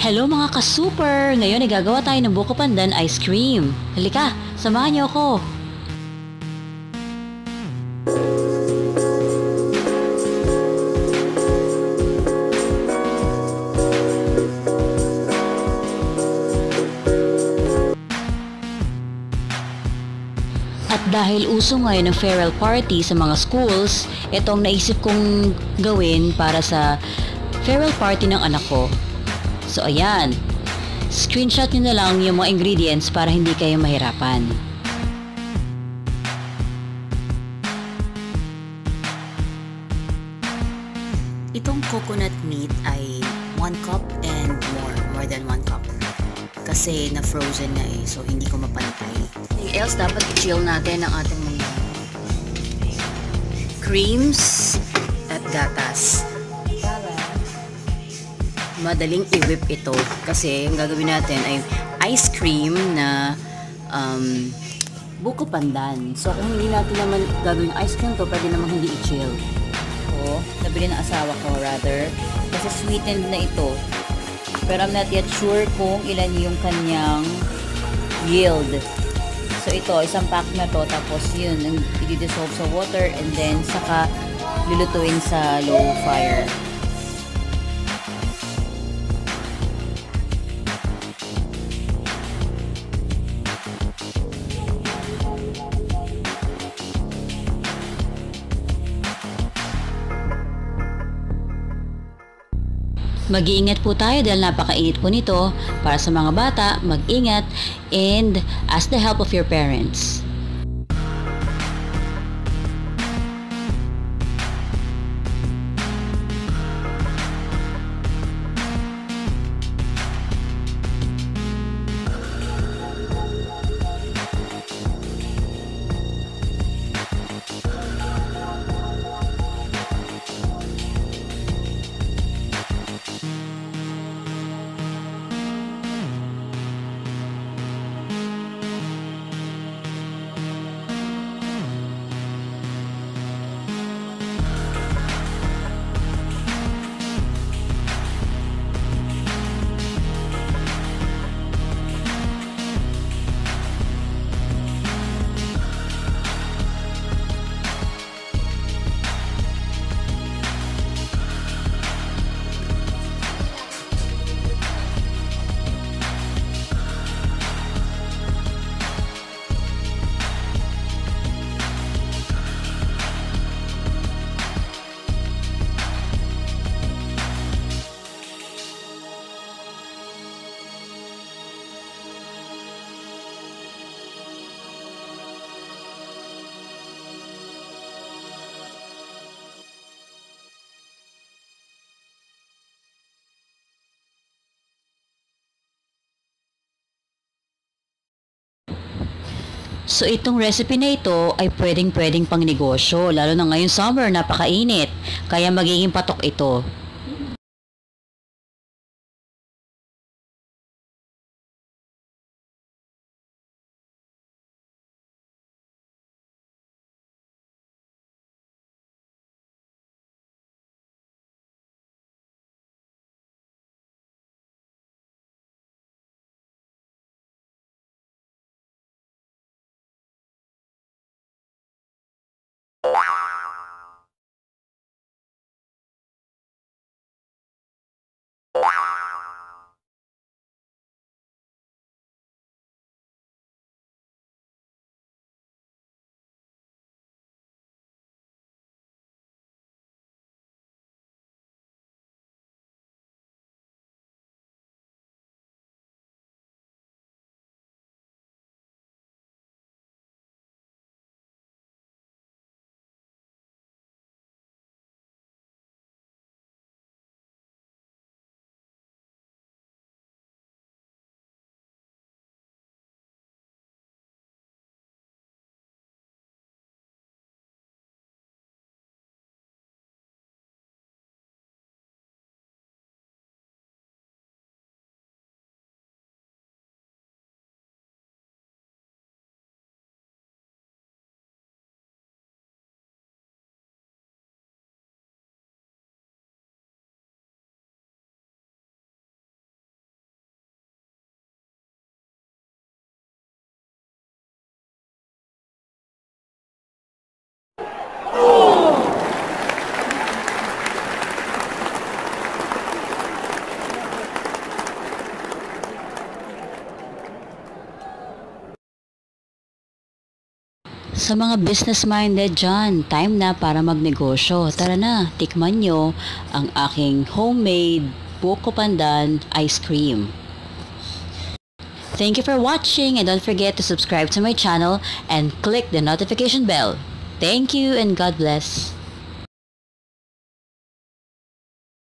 Hello mga ka-super! Ngayon ay gagawa tayo ng buko pandan ice cream. Halika, samahan niyo ako. At dahil uso ngayon ng farewell party sa mga schools, ito ang naisip kong gawin para sa farewell party ng anak ko. So ayan, screenshot nyo na lang yung mga ingredients para hindi kayo mahirapan. Itong coconut meat ay 1 cup and more than 1 cup. Kasi na-frozen na so hindi ko mapantay. Anything else, dapat i-chill natin ang ating mga creams at gatas. Para madaling i-whip ito. Kasi ang gagawin natin ay ice cream na buko pandan. So kung hindi natin naman gagawin ice cream to, pwede naman hindi i-chill. Nabili ng asawa ko rather kasi sweetened na ito, pero I'm not yet sure kung ilan yung kanyang yield. So ito, isang pack na to, tapos yun i-dissolve sa water and then saka lulutuin sa low fire. Mag-iingat po tayo dahil napakainit po nito. Para sa mga bata, mag-ingat and ask the help of your parents. So itong recipe na ito ay pwedeng pang negosyo, lalo na ngayong summer, napakainit, kaya magiging patok ito. Sa mga business-minded dyan, time na para magnegosyo. Tara na, tikman nyo ang aking homemade buko pandan ice cream. Thank you for watching and don't forget to subscribe to my channel and click the notification bell. Thank you and God bless.